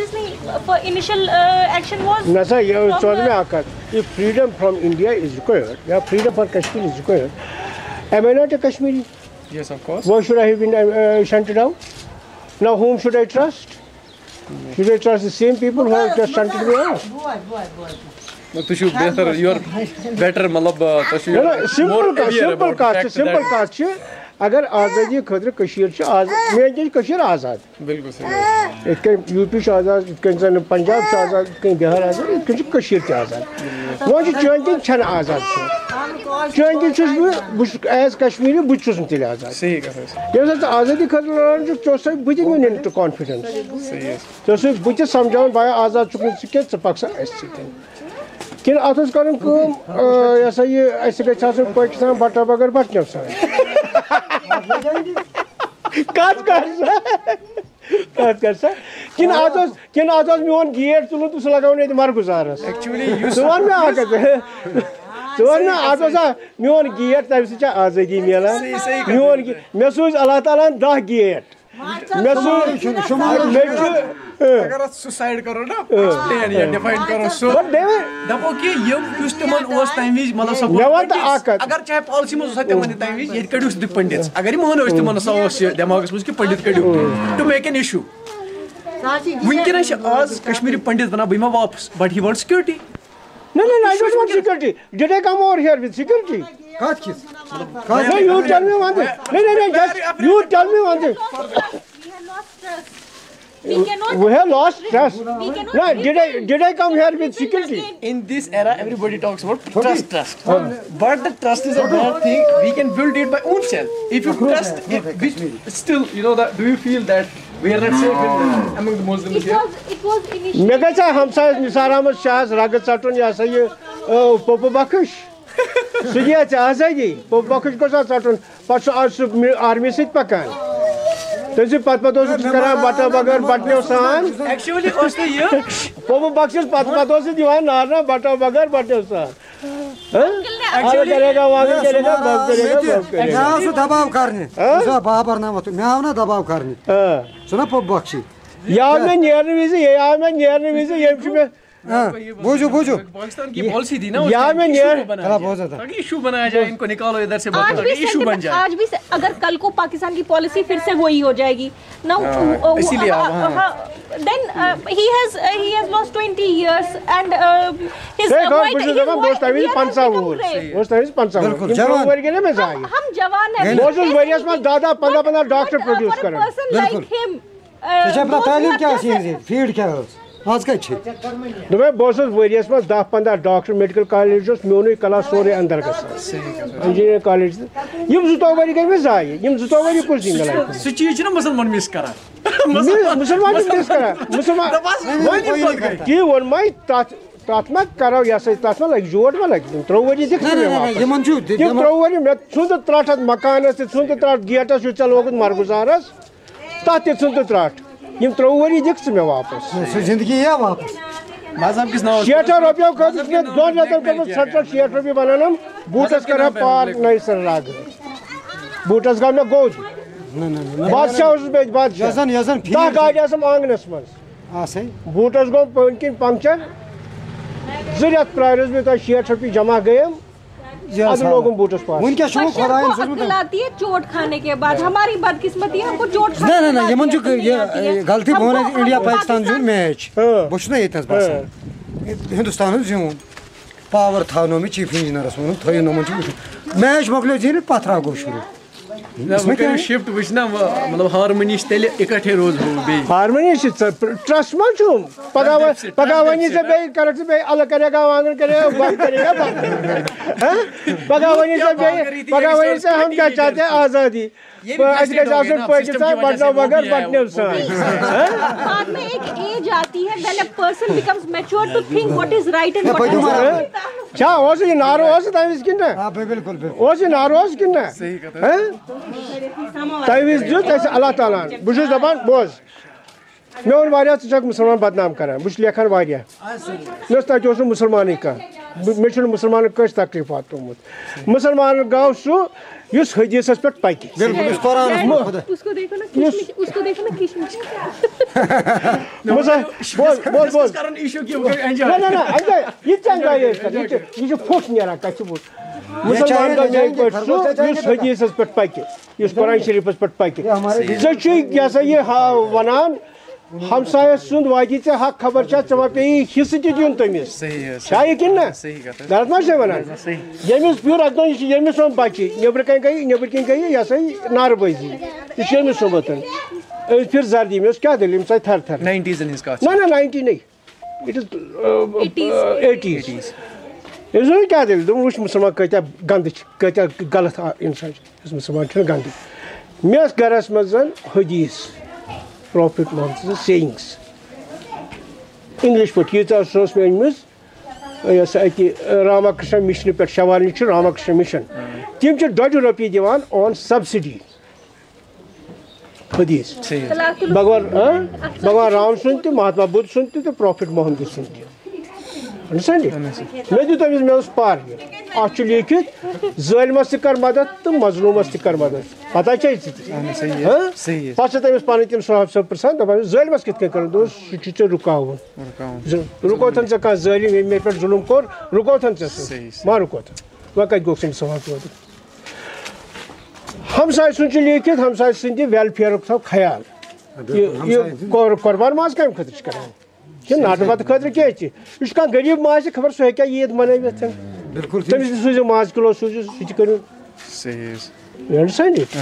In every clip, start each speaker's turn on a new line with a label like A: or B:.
A: Process نہیں for initial action was
B: نہ سا یہ چوز میں آ کر if freedom from India is required یا freedom for Kashmir is required am I not a Kashmiri?
C: Yes, of course.
B: Why should I have been shunted out? Now whom should I trust? Should I trust the same people who have just shunted me out?
C: تو چھو بہتر you are better مطلب تو چھو
B: simple کات چھِ اگر آزادی خٲطرٕ کٔشیٖر چھِ میٲنۍ کِنۍ کٔشیٖر آزاد
C: بالکل صحیح
B: یِتھ کٔنۍ یوٗ پی چھُ آزاد یِتھ کٔنۍ زَن پنجاب چھُ آزاد یِتھ کٔنۍ بِہار آزاد یِتھ کٔنۍ چھُ کٔشیٖر تہِ آزاد وۄنۍ چھُ چٲنۍ کِنۍ چھَنہٕ آزاد کینٛہہ چٲنۍ کِنۍ چھُس بہٕ چھُس ایز کشمیٖری بہٕ تہِ چھُس نہٕ تیٚلہِ آزاد
C: صحیح کَتھ
B: ییٚمہِ ساتہٕ ژٕ آزادی خٲطرٕ لڑان چھُکھ ژےٚ اوسَے بہٕ تہِ وٕنہِ ٹُو کانفِڈٮ۪نس ژےٚ اوسُے بہٕ تہِ سمجھاوان بیا آزاد چھُکھ نہٕ ژٕ کینٛہہ ژٕ پَکھ سا اَسہِ سۭتۍ کِنہٕ اَتھ اوس کَرُن کٲم یہِ ہسا یہِ اَسہِ گژھِ آسُن پٲکِستان بٹا بغٲر بٹنو سان کَتھ کر سا کِنہٕ اَتھ اوس میون گیٹ تُلُن تہٕ سُہ لگاوُن ییٚتہِ مرگُزارَس ژٕ وَن مےٚ اکھ کَتھ ژٕ وَن مےٚ اَتھ اوسا میون گیٹ تَمہِ سۭتۍ چھےٚ آزٲدی میلان میون مےٚ سوٗز اللہ تعالیٰ ہن 10 گیٹ مےٚ سوٗز مےٚ چھُ
C: اگر اتھ سُسایڈ کرو نا پلین یا ڈیفائن کرو سو دپو کہ یم یُس تمن اوس تمہِ وِزِ مطلب سۄ اگر چاہے پالسی منٛز اوسا تمن تمہِ وِزِ ییٚتہِ کٔڑِو سُہ پنڈِتس اگر یہِ مٲنو أسۍ تمن ہسا اوس یہِ دٮ۪ماغس منٛز کہِ پنڈِت کٔڑِو ٹُو میک این اِشوٗ وٕنکیٚنس چھِ آز کشمیٖری پنڈِت ونان بہٕ یِمہٕ واپس but he want security
B: No, I don't want security. Did I come over here with security? No, you tell me one thing. No, just you tell me one thing. We have lost trust. No, did I come here with security?
C: In this era, everybody talks about trust. But the trust is a bad thing. We can build it by own self. If you trust it, which still, you know, that do you feel that we are not safe among the Muslims here?
A: It was initially.
B: مےٚ گژھِ ہمسایَس نثار احمد شاہس رگہٕ ژٹُن یہِ ہسا یہِ پوٚپہٕ بخش سُہ دِیا ژےٚ آزٲدی پوٚپہٕ بخش گوٚژھ اَتھ ژٹُن پتہٕ چھُ آز سُہ آرمی سۭتۍ پکان تُہۍ چھِو پتہٕ اوسُکھ سُہ کران بٹا بغٲر بٹنو سان
C: Actually, اوس نہٕ یہِ
B: پوٚپہٕ بخشس پتہٕ اوس سُہ دِوان نارنا بٹا بغٲر بٹنو سان کرے گا واگن کرے گا بب کرے گا بب کرے گا
D: سُہ دباو کرنہِ بابر نامت مےٚ آو نا دباو کرنہِ ژٕ نا پوٚپ بخشی
B: یہِ آو مےٚ نیرنہٕ وِزِ ییٚمۍ چھُ مےٚ
D: بوٗزِو
C: پاکستان کی پالیسی تھی نا
D: ایشو
C: بنایا جائے ان کو نکالو ادھر سے ایشو بن جائے
A: آج بھی اگر کل کو پاکستان کی پالیسی پھر سے وہی ہو جائے گی نا
C: اسی لیے
A: then he has lost 20 years and his ہم جوان ہیں
B: ڈاکٹر پروڈیوس کران
A: like him
D: تعلیٖم کیٛاہ ٲس یِہٕنٛز فیٖڈ کیٛاہ ٲس آز کَتہِ چھِ
B: دوٚپمے بہٕ اوسُس ؤریَس منٛز 10-15 ڈاکٹر میڈِکل کالیج اوس میونُے کلاس سورُے اندر گژھان انجینیرنگ کالیج یِم 2 ؤری گٔے مےٚ ضایہِ یِم 2 ؤری کُس دی مےٚ لایفہِ
C: سُہ چیٖز چھُنہ مُسلمان مِس کران
B: مُسلمان چھِ مِس کران مُسلمان تی ووٚنمے تَتھ ما کرو یہِ ہسا تَتھ ما لگہِ جوڑ ما لگہِ تِم 3 ؤری دِکھ
D: یِمن چھُ
B: تِم 3 ؤری مےٚ ژھُن ترٛٹھ اَتھ مکانس تہِ ژھُن ترٛٹھ گیٹس یُس ژےٚ لوگُت مرگُزارس تَتھ تہِ ژھُن ترٛٹھ یِم 3 ؤری دِکھ ژٕ مےٚ واپس
D: سُہ زندگی یِیا واپس
C: مذہب کِس ناوَس
B: 60 رۄپیو خٲطرٕ چھِ مےٚ 2 رٮ۪تن کوٚرمُت 60 رۄپیہِ بناونم بوٗٹس کرہا پار نَیہِ سرٕ رگ بوٗٹس گوٚو مےٚ گوٚد بادشاہ اوسُس بہٕ ییٚتہِ بادشاہ 10 گاڑِ آسم آنٛگنس منٛز
D: آسے
B: بوٗٹس گوٚو پٔتۍ کِنۍ پنٛکچر 2 رٮ۪تھ پرٛاریوس بہٕ تۄہہِ 60 رۄپیہِ جمع گٔیم ادٕ لوگُم بوٗٹس پاس
D: وٕنکٮ۪س چھُ خۄدایَن سوٗزمُت
A: آتی ہے چوٹ کھانے کے بعد ہماری بدقسمتی ہے ہم کو چوٹ
D: نہ یِمن چھُ یہِ غلطی بہٕ وَنہٕ اِنڈیا پاکستان زیوٗن میچ بہٕ چھُس نا ییٚتنس باسان ہندوستانس زیوٗن پاور تھاونومُت چیف انجینرس ووٚنُن تھٲیِو یِمن چھُ میچ مۄکلیو زیٖنِتھ پتھراو گوٚو شروٗع
C: شفٹ وٕچھنا مطلب ہارمونی چھِ تیٚلہِ اِکٹھے روزو بیٚیہِ
B: ہارمونی چھِ ٹرسٹ ما چھُ پگاہ ونی ژےٚ بیٚیہِ کرکھ ژٕ بیٚیہِ الگ کرے گا وانگن کرے گا بند کرے گا پگاہ ونی ژےٚ ہم کیا چاہتے ہیں آزادی اَسہِ گژھِ آسُن پٲکِستان بٹنو بغٲر بٹنو سان
A: بعد میں ایک ایج آتی ہے when a person becomes mature to think what is right and what is wrong
B: چھا اوس یہِ نارٕ اوس تَمہِ وِزِ کِنہٕ نہ
D: بِلکُل
B: اوس یہِ نارٕ اوس کِنہٕ نہ تَمہِ وِزِ دیُت اَسہِ اللہ تعالیٰ ہن بہٕ چھُس دپان بوز مےٚ ووٚن واریاہ ژٕ چھکھ مُسلمان بدنام کران بہٕ چھُس لیکھان واریاہ مےٚ اوس تَتہِ اوس نہٕ مُسلمانٕے کانٛہہ مےٚ چھُنہٕ مُسلمانن کٲنٛسہِ تکلیٖفات ترٛوومُت مُسلمان گوٚو سُہ یُس حدیٖثس پٮ۪ٹھ پکہِ
A: उसको देखो ना किशमिश
B: بوز بوز
C: کران ایشو کی
B: نہ نہ یہِ تہِ انجاے ٲسۍ کران یہِ چھُ پھوٚٹ نیران کَتہِ چھُ بوٚڑ مُسلمان گوٚو میٛانہِ پٲٹھۍ سُہ یُس حدیٖثس پٮ۪ٹھ پکہِ یُس قرآن شریٖفس پٮ۪ٹھ پکہِ ژےٚ چھُے یہِ ہسا یہِ ونان ہمسایس سُنٛد واتی ژےٚ حق خبر چھا ژٕ ما پیٚیی حصہٕ تہِ دیُن تٔمِس چھا یہِ کِنہٕ نہ غلط ما چھے ونان ییٚمِس پیوٚر اَکہِ دۄہ یہِ چھُ ییٚمِس سُنٛد بچہِ نیٚبرٕ کِنۍ گٔیہِ یہِ ہسا یہِ ناربٲزی یہِ چھُ ییٚمِس سُمبتھ أسۍ پھِر زردی مےٚ اوس کیٛاہ دٔلیٖل أمِس آے تھر تھر نہ نہ 90 نہیں اٹ از 80s أمِس ووٚن کیٛاہ دٔلیٖل دوٚپُن وٕچھ مُسلمان کۭتیاہ گنٛدٕ چھِ کۭتیاہ غلط اِنسان چھِ مُسلمان چھُنہٕ گنٛدٕ مےٚ ٲس گرس منٛز حدیٖث پرٛافِٹ محمد سیٚیِنٛگٕس اِنٛگلِش پٲٹھۍ ییٖژاہ سۄ ٲس مےٚ أنمٕژ یہِ ہسا اَتہِ راما کرشنا مِشنہٕ پٮ۪ٹھ شوالنہِ چھُ راما کرشنا مِشن تِم چھِ $2 دِوان آن سبسڈی حدیٖث بھگوان رام سُنٛد تہِ مہاتما بُدھ سُنٛد تہِ تہٕ پرٛافِٹ محمد سُنٛد تہِ مےٚ دیُت أمِس مےٚ اوس پر اَتھ چھُ لیٖکھِتھ ظٲلمس تہِ کر مدد تہٕ مظلوٗمس تہِ کر مدد پتہ چھے ژٕ تہِ پتہٕ چھِ تٔمِس پنٕنۍ تِم صاحب صٲب پرژھان دپان ظٲلمس کِتھ کٔنۍ کرُن دوٚپُس سُہ چھُ ژےٚ رُکاوُن رُکوتھن ژےٚ کانٛہہ ظٲلِم ییٚمۍ مےٚ پٮ۪ٹھ ظُلُم کوٚر رُکوتھن ژےٚ سُہ ما رُکوتھن وۄنۍ کتہِ گوٚو سُنٛد سوال پٲدٕ ہمساے سُنٛد چھُ لیٖکھِتھ ہمساے سٕنٛدِ ویلفِیرُک تھاو خیال یہِ قۄربان ماز کمہِ خٲطرٕ چھِ کران یہِ چھِ ناٹہٕ وَتہٕ خٲطرٕ کیٛازِ چھِ یہِ چھُ کانٛہہ غریٖب ما آسہِ خبر سُہ ہیٚکیٛاہ عیٖد منٲوِتھ تٔمِس تہِ سوٗزِو ماز کِلوٗ سوٗزِو سُہ تہِ کٔرِو ییٚمہِ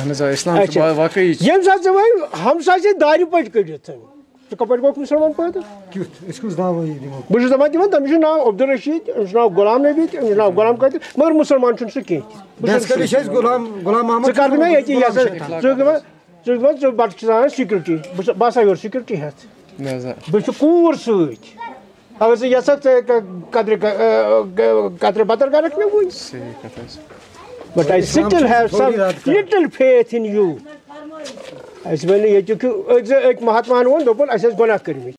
B: ساتہٕ ژٕ وۄنۍ ہمساے چھِ دارِ پٔٹۍ کٔڑِتھ ژٕ کَپٲرۍ گوٚکھ مُسلمان پٲدٕ بہٕ چھُس دپان تِمن تٔمِس چھُ ناو عبدالرشیٖد أمِس چھُ ناو غلام نبی تہِ أمِس چھُ ناو غلام قٲدِر مگر مُسلمان چھُنہٕ سُہ کینٛہہ ژٕ کر مےٚ ییٚتی یہِ ہسا ژٕ ژٕ بتہٕ چھُس انان سِکیورٹی بہٕ آسان یورٕ سِکیورٹی ہٮ۪تھ بیٚیہِ چھُ کوٗر سۭتۍ اگر ژٕ یژھکھ ژٕ قطرِ بتر کرکھ مےٚ وٕنۍ but I still have some little faith in you اَسہِ وَنہِ ییٚتیُک أکۍ مہاتماہن ووٚن دوٚپُن اَسہِ ٲسۍ گۄناہ کٔرمٕتۍ